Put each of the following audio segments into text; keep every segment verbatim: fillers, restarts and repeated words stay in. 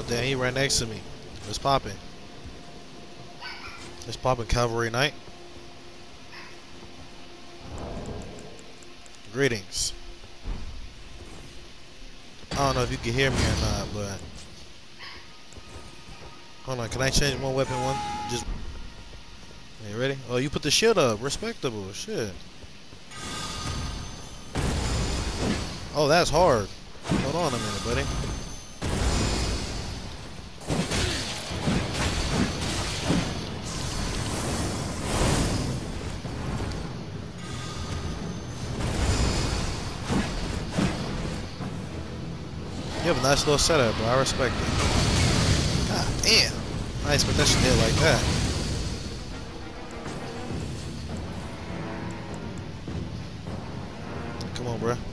Oh damn, he right next to me. What's popping? It's popping Cavalry Knight. Greetings. I don't know if you can hear me or not, but hold on. Can I change one weapon? One, just. Are you ready? Oh, you put the shield up. Respectable. Shit. Oh, that's hard. Hold on a minute, buddy. You have a nice little setup, bro. I respect it. God damn. I expect that shit to hit like that. Come on, bro.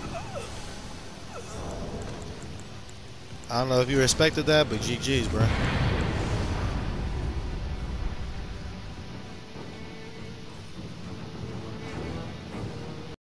I don't know if you respected that, but G G's, bro.